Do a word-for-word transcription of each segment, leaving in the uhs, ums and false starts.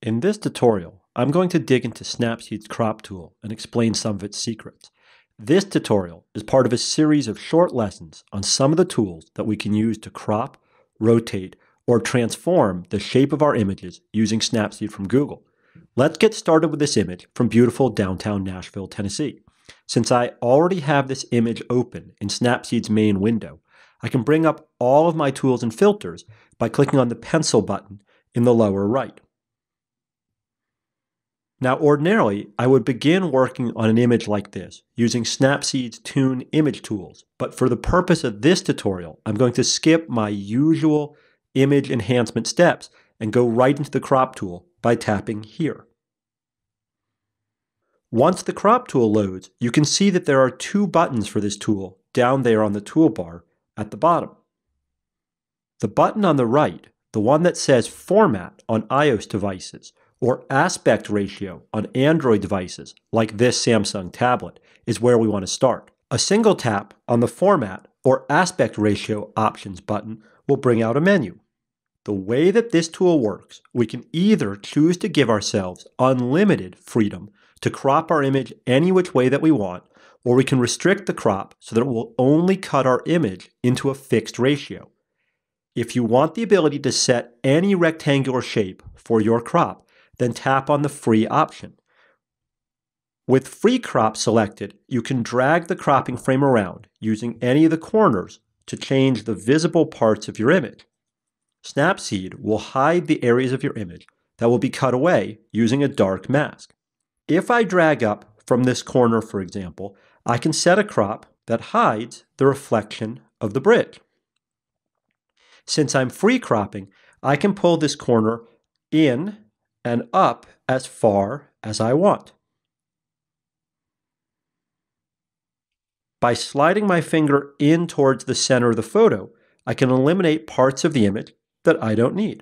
In this tutorial, I'm going to dig into Snapseed's Crop Tool and explain some of its secrets. This tutorial is part of a series of short lessons on some of the tools that we can use to crop, rotate, or transform the shape of our images using Snapseed from Google. Let's get started with this image from beautiful downtown Nashville, Tennessee. Since I already have this image open in Snapseed's main window, I can bring up all of my tools and filters by clicking on the pencil button in the lower right. Now, ordinarily, I would begin working on an image like this using Snapseed's Tune image tools, but for the purpose of this tutorial, I'm going to skip my usual image enhancement steps and go right into the crop tool by tapping here. Once the crop tool loads, you can see that there are two buttons for this tool down there on the toolbar at the bottom. The button on the right, the one that says Format on iOS devices, or aspect ratio on Android devices, like this Samsung tablet, is where we want to start. A single tap on the Format or Aspect Ratio options button will bring out a menu. The way that this tool works, we can either choose to give ourselves unlimited freedom to crop our image any which way that we want, or we can restrict the crop so that it will only cut our image into a fixed ratio. If you want the ability to set any rectangular shape for your crop, then tap on the free option. With free crop selected, you can drag the cropping frame around using any of the corners to change the visible parts of your image. Snapseed will hide the areas of your image that will be cut away using a dark mask. If I drag up from this corner, for example, I can set a crop that hides the reflection of the bridge. Since I'm free cropping, I can pull this corner in and up as far as I want. By sliding my finger in towards the center of the photo, I can eliminate parts of the image that I don't need.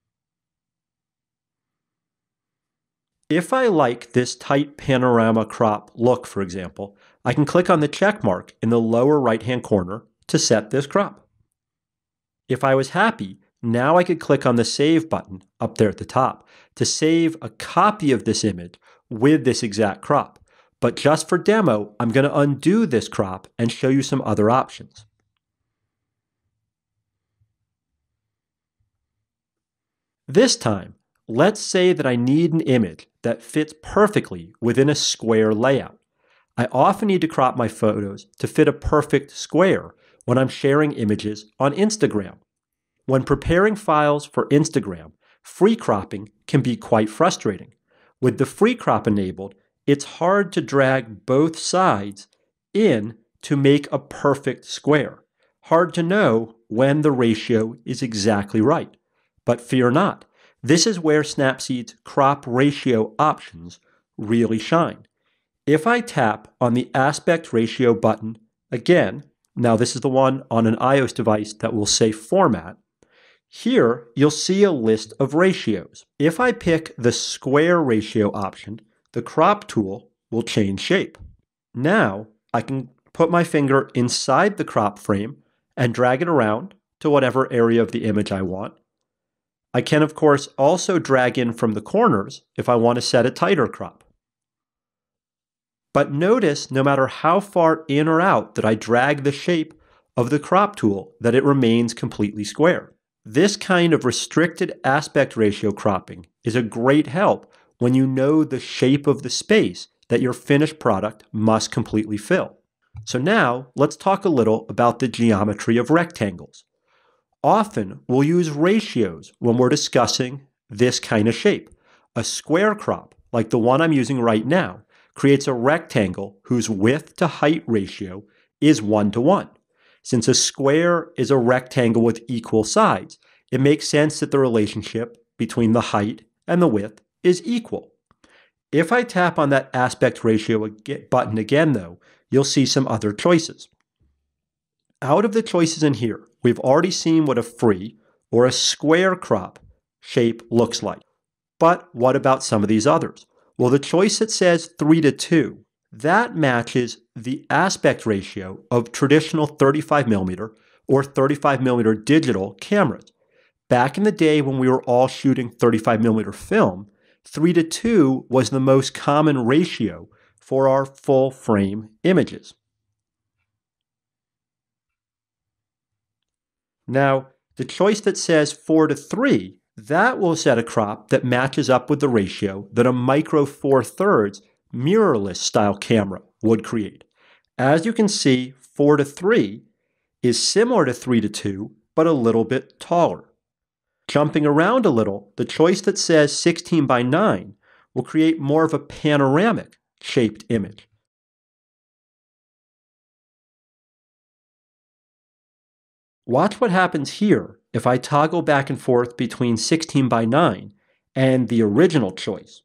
If I like this tight panorama crop look, for example, I can click on the check mark in the lower right-hand corner to set this crop. If I was happy, now I could click on the Save button up there at the top to save a copy of this image with this exact crop. But just for demo, I'm going to undo this crop and show you some other options. This time, let's say that I need an image that fits perfectly within a square layout. I often need to crop my photos to fit a perfect square when I'm sharing images on Instagram. When preparing files for Instagram, free cropping can be quite frustrating. With the free crop enabled, it's hard to drag both sides in to make a perfect square. Hard to know when the ratio is exactly right. But fear not, this is where Snapseed's crop ratio options really shine. If I tap on the aspect ratio button again, now this is the one on an iOS device that will say Format, here, you'll see a list of ratios. If I pick the square ratio option, the crop tool will change shape. Now, I can put my finger inside the crop frame and drag it around to whatever area of the image I want. I can, of course, also drag in from the corners if I want to set a tighter crop. But notice, no matter how far in or out that I drag the shape of the crop tool, that it remains completely square. This kind of restricted aspect ratio cropping is a great help when you know the shape of the space that your finished product must completely fill. So now let's talk a little about the geometry of rectangles. Often we'll use ratios when we're discussing this kind of shape. A square crop, like the one I'm using right now, creates a rectangle whose width to height ratio is one to one. Since a square is a rectangle with equal sides, it makes sense that the relationship between the height and the width is equal. If I tap on that aspect ratio button again, though, you'll see some other choices. Out of the choices in here, we've already seen what a free or a square crop shape looks like. But what about some of these others? Well, the choice that says three to two, that matches the aspect ratio of traditional thirty-five millimeter or thirty-five millimeter digital cameras. Back in the day when we were all shooting thirty-five millimeter film, three to two was the most common ratio for our full frame images. Now, the choice that says four to three, that will set a crop that matches up with the ratio that a micro four thirds mirrorless style camera would create. As you can see, four to three is similar to three to two, but a little bit taller. Jumping around a little, the choice that says sixteen by nine will create more of a panoramic shaped image. Watch what happens here if I toggle back and forth between sixteen by nine and the original choice.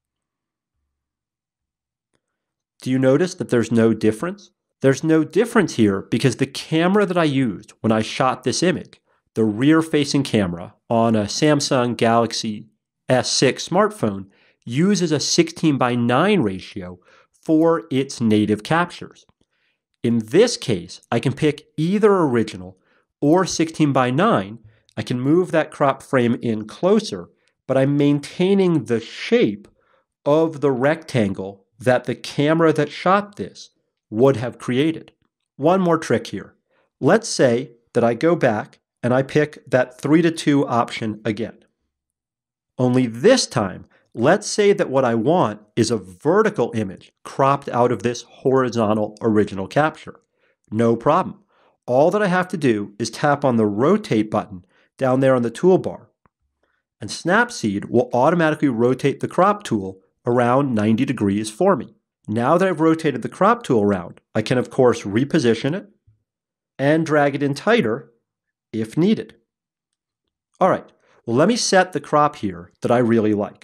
Do you notice that there's no difference? There's no difference here because the camera that I used when I shot this image, the rear-facing camera on a Samsung Galaxy S six smartphone, uses a sixteen by nine ratio for its native captures. In this case, I can pick either original or sixteen by nine. I can move that crop frame in closer, but I'm maintaining the shape of the rectangle that the camera that shot this would have created. One more trick here. Let's say that I go back and I pick that three to two option again. Only this time, let's say that what I want is a vertical image cropped out of this horizontal original capture. No problem. All that I have to do is tap on the rotate button down there on the toolbar, and Snapseed will automatically rotate the crop tool around ninety degrees for me. Now that I've rotated the crop tool around, I can of course reposition it and drag it in tighter if needed. All right, well, let me set the crop here that I really like.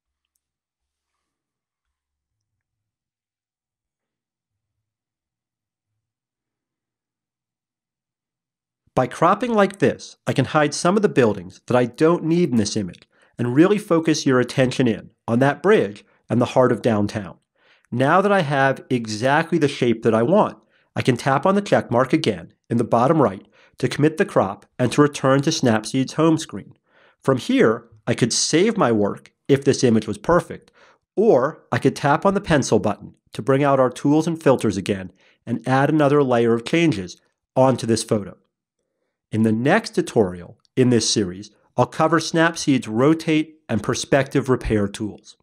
By cropping like this, I can hide some of the buildings that I don't need in this image and really focus your attention in on that bridge and the heart of downtown. Now that I have exactly the shape that I want, I can tap on the check mark again in the bottom right to commit the crop and to return to Snapseed's home screen. From here, I could save my work if this image was perfect, or I could tap on the pencil button to bring out our tools and filters again and add another layer of changes onto this photo. In the next tutorial in this series, I'll cover Snapseed's rotate and perspective repair tools.